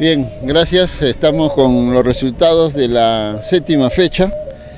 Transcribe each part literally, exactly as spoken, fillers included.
Bien, gracias. Estamos con los resultados de la séptima fecha.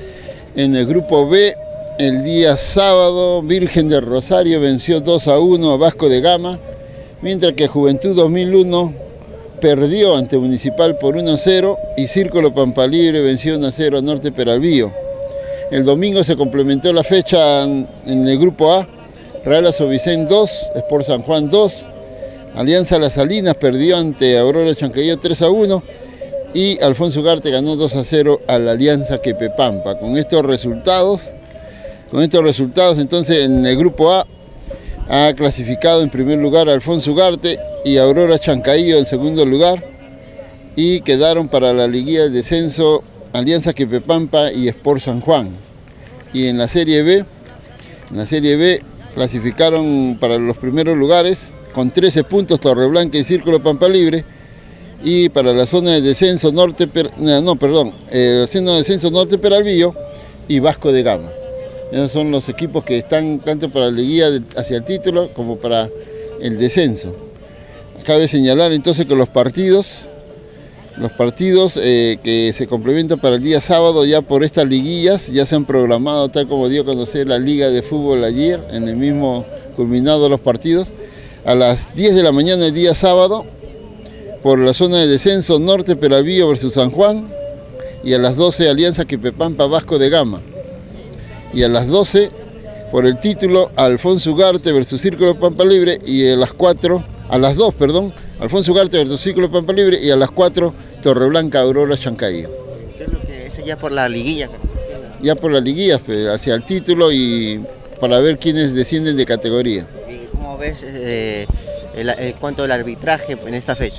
En el grupo B, el día sábado, Virgen del Rosario venció dos a uno a Vasco de Gama, mientras que Juventud dos mil uno perdió ante Municipal por uno a cero y Círculo Pampa Libre venció uno a cero a Norte Peralvillo. El domingo se complementó la fecha en el grupo A, Real Azovícen dos, Sport San Juan dos, Alianza Las Salinas perdió ante Aurora Chancayó tres a uno y Alfonso Ugarte ganó dos a cero a la Alianza Quepepampa. Con estos resultados, con estos resultados entonces en el grupo A ha clasificado en primer lugar a Alfonso Ugarte y Aurora Chancayó en segundo lugar, y quedaron para la liguilla de descenso Alianza Quepepampa y Sport San Juan. Y en la Serie B, en la Serie B clasificaron para los primeros lugares con trece puntos Torreblanca y Círculo Pampa Libre, y para la zona de descenso Norte, no, perdón, eh, zona de descenso Norte Peralvillo y Vasco de Gama. Esos son los equipos que están tanto para la liguilla hacia el título como para el descenso. Cabe señalar entonces que los partidos, los partidos eh, que se complementan para el día sábado ya por estas liguillas ya se han programado tal como dio a conocer la Liga de Fútbol ayer, en el mismo culminado los partidos. A las diez de la mañana del día sábado, por la zona de descenso Norte Peralvillo versus San Juan, y a las doce Alianza Quepepampa Vasco de Gama. Y a las doce, por el título, Alfonso Ugarte versus Círculo Pampa Libre, y a las cuatro, a las dos, perdón, Alfonso Ugarte versus Círculo Pampa Libre, y a las cuatro, Torreblanca Aurora Chancayó. ¿Qué es lo que es ya por la liguilla? Ya por la liguilla, hacia el título y para ver quiénes descienden de categoría. ¿Cómo ves eh, el, el cuanto al arbitraje en esta fecha?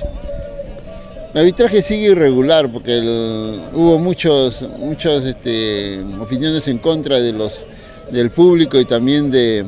El arbitraje sigue irregular porque el, hubo muchos, muchas este, opiniones en contra de los, del público y también de,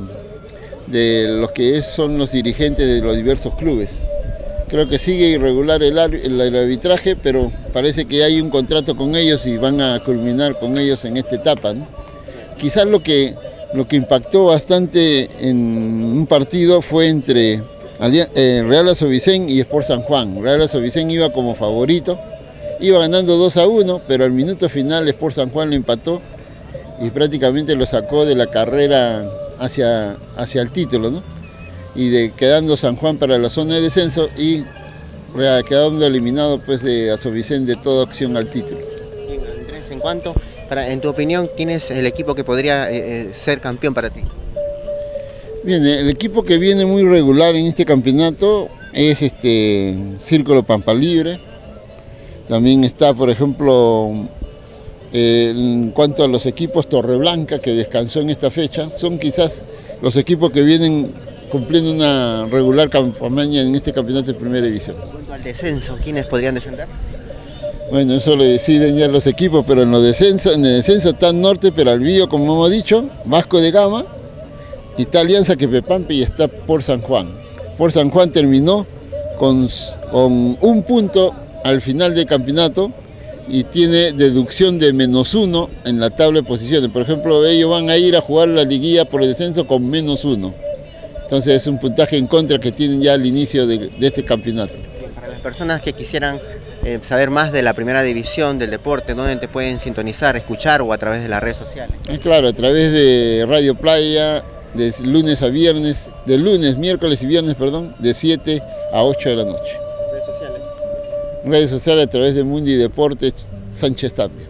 de los que es, son los dirigentes de los diversos clubes. Creo que sigue irregular el, el, el arbitraje, pero parece que hay un contrato con ellos y van a culminar con ellos en esta etapa, ¿no? Quizás lo que, lo que impactó bastante en un partido fue entre Real Azovícen y Sport San Juan. Real Azovícen iba como favorito, iba ganando dos a uno, pero al minuto final Sport San Juan lo empató y prácticamente lo sacó de la carrera hacia, hacia el título, ¿no? Y de, quedando San Juan para la zona de descenso y quedando eliminado pues, de Azovícen de toda opción al título. Bien, Andrés, en cuanto, para, en tu opinión, ¿quién es el equipo que podría eh, ser campeón para ti? Bien, el equipo que viene muy regular en este campeonato es este Círculo Pampa Libre. También está, por ejemplo, eh, en cuanto a los equipos, Torreblanca, que descansó en esta fecha. Son quizás los equipos que vienen cumpliendo una regular campaña en este campeonato de primera división. En cuanto al descenso, ¿quiénes podrían descender? Bueno, eso lo deciden ya los equipos, pero en, los descenso, en el descenso está Norte Peralvillo, como hemos dicho, Vasco de Gama, y está Alianza Quepepampa y está por San Juan. Por San Juan terminó con, con un punto al final del campeonato y tiene deducción de menos uno en la tabla de posiciones. Por ejemplo, ellos van a ir a jugar la liguilla por el descenso con menos uno. Entonces es un puntaje en contra que tienen ya al inicio de, de este campeonato. Para las personas que quisieran eh, saber más de la primera división del deporte, ¿dónde te pueden sintonizar, escuchar o a través de las redes sociales? Eh, claro, a través de Radio Playa, de lunes a viernes, de lunes, miércoles y viernes, perdón, de siete a ocho de la noche. ¿Redes sociales? Redes sociales a través de Mundi Deportes Sánchez Tapia.